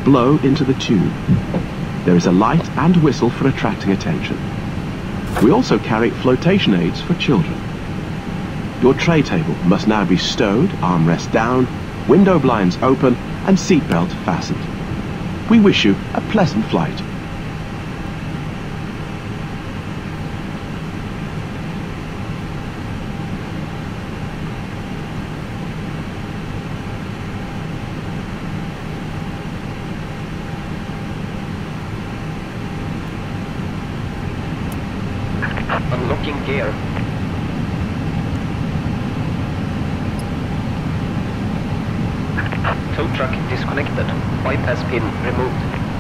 blow into the tube. There is a light and whistle for attracting attention. We also carry flotation aids for children. Your tray table must now be stowed, armrest down, window blinds open, and seatbelt fastened. We wish you a pleasant flight. Unlocking gear. Tow truck disconnected. Bypass pin removed.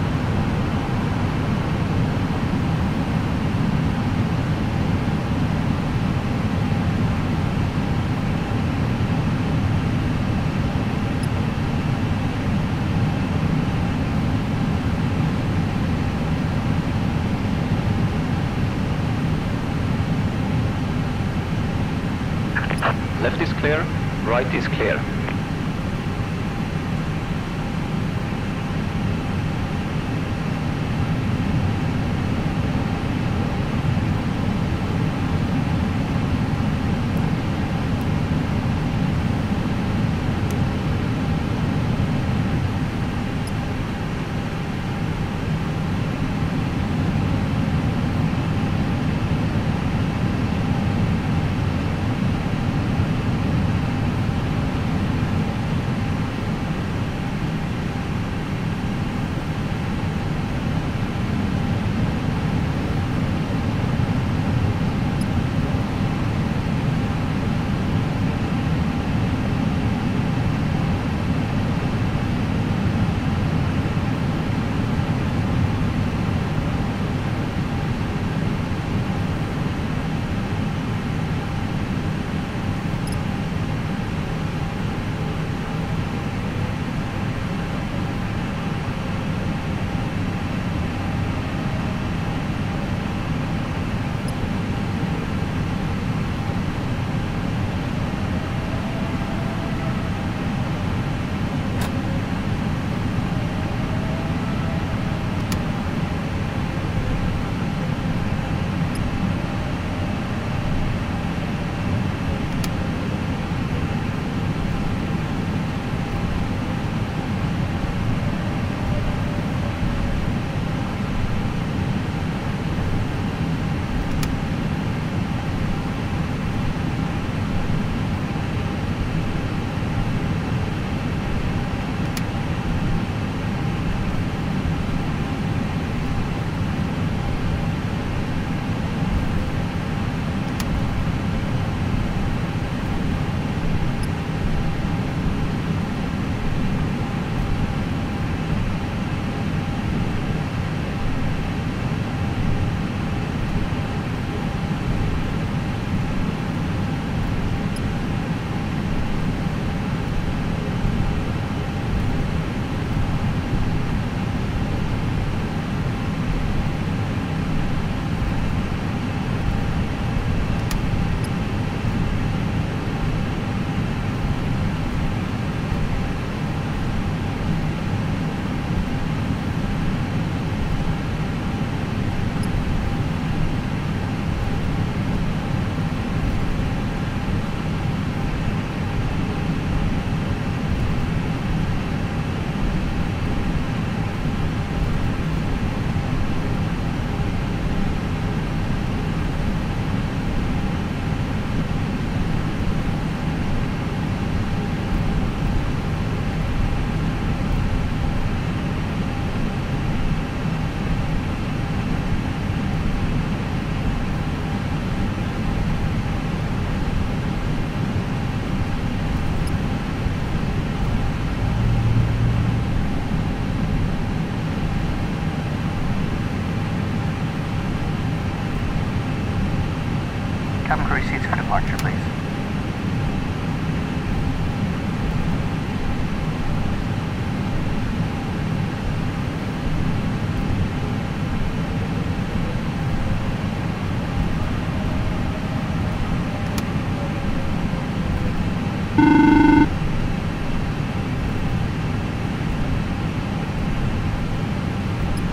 Left is clear, right is clear.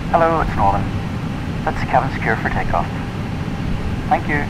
Hello, it's Nolan. That's cabin secure for takeoff. Thank you.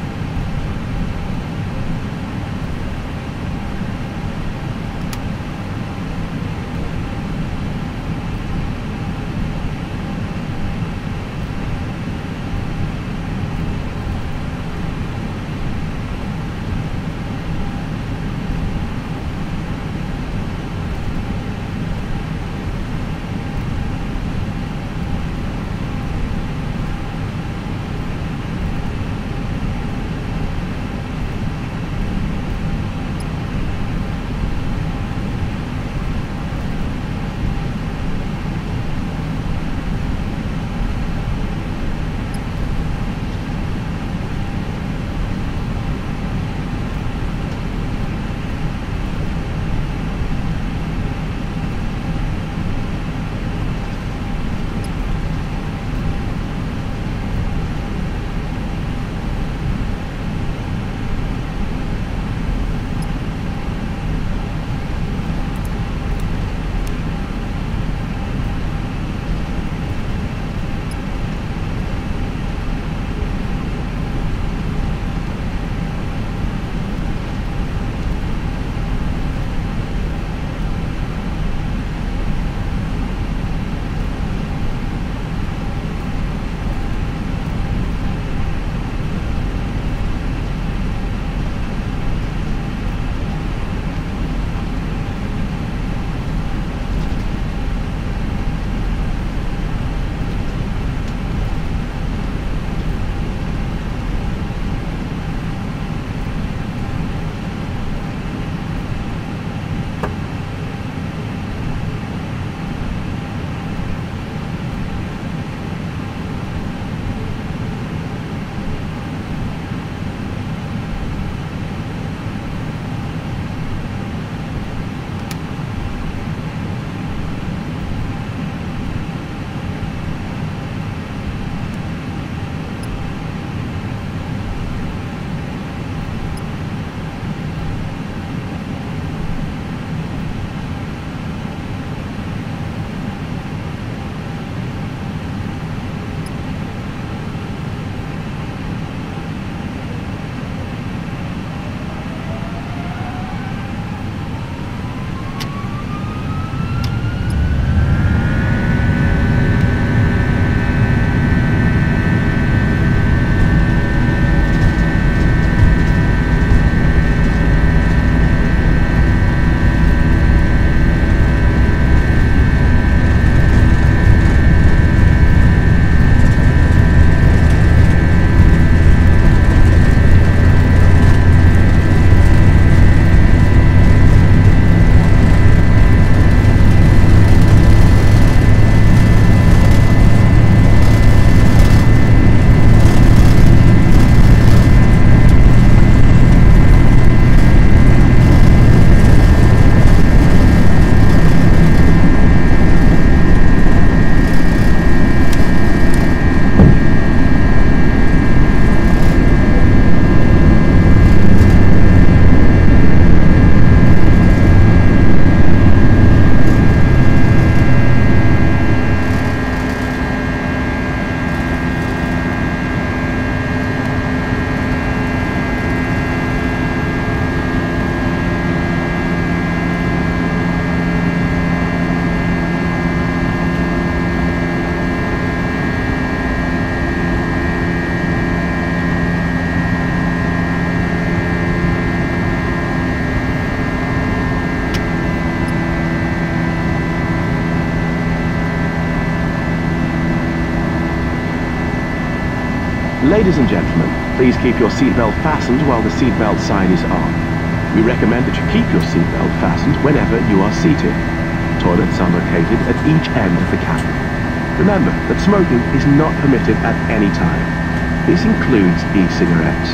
Ladies and gentlemen, please keep your seatbelt fastened while the seatbelt sign is on. We recommend that you keep your seatbelt fastened whenever you are seated. Toilets are located at each end of the cabin. Remember that smoking is not permitted at any time. This includes e-cigarettes.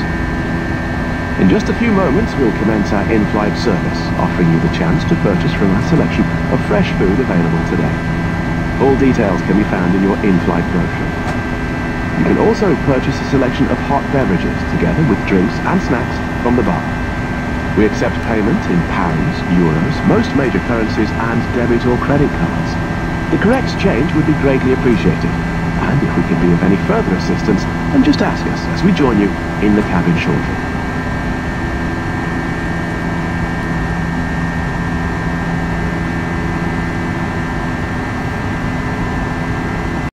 In just a few moments, we'll commence our in-flight service, offering you the chance to purchase from our selection of fresh food available today. All details can be found in your in-flight brochure. You can also purchase a selection of hot beverages together with drinks and snacks from the bar. We accept payment in pounds, euros, most major currencies and debit or credit cards. The correct change would be greatly appreciated. And if we can be of any further assistance, then just ask us as we join you in the cabin shortly.